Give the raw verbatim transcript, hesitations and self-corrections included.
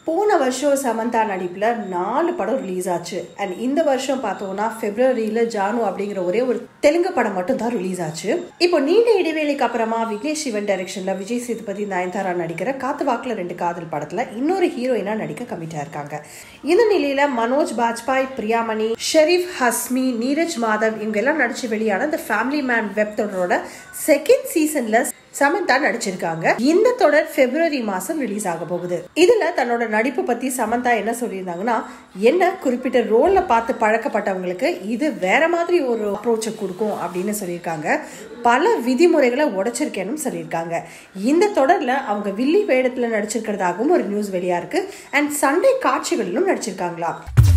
போன வருஷம் சமந்தா நடிப்புல நாலு படம் ரிலீஸ் ஆச்சு. அண்ட் இந்த வருஷம் பார்த்தோம்னா பிப்ரவரியில ஜானு அப்படிங்கிற ஒரே ஒரு தெலுங்கு படம் மட்டும் தான் ரிலீஸ் ஆச்சு. இப்போ நீண்ட இடைவேளைக்கு அப்புறமா விக்னேஷ் சிவன் டைரக்ஷன்ல விஜய் சேதுபதி நயன்தாரா நடிக்கிற காத்து வாக்குல ரெண்டு காதல் படத்துல இன்னொரு ஹீரோயினா நடிக்க கமிட்டா இருக்காங்க. இந்த நிலையில மனோஜ் பாஜ்பாய், பிரியாமணி, ஷெரீப் ஹஸ்மி, நீரஜ் மாதவ் இவங்க எல்லாம் நடிச்சு வெளியான இந்த ஃபேமிலி மேன் வெப் தொடரோட செகண்ட் சீசன்ல சமந்தா நடிச்சிருக்காங்க. இந்த தொடர் பிப்ரவரி மாசம் ரிலீஸ் ஆக போகுது. இதுல தன்னோட நடிப்பு பத்தி சமந்தா என்ன சொல்லியிருந்தாங்கன்னா, என்ன குறிப்பிட்ட ரோல்ல பார்த்து பழக்கப்பட்டவங்களுக்கு இது வேற மாதிரி ஒரு அப்ரோச்சை கொடுக்கும் அப்படின்னு சொல்லியிருக்காங்க. பல விதிமுறைகளை உடைச்சிருக்கேன்னு சொல்லியிருக்காங்க. இந்த தொடர்ல அவங்க வில்லி வேடத்துல நடிச்சிருக்கிறதாகவும் ஒரு நியூஸ் வெளியா இருக்கு. அண்ட் சண்டை காட்சிகளிலும் நடிச்சிருக்காங்களா.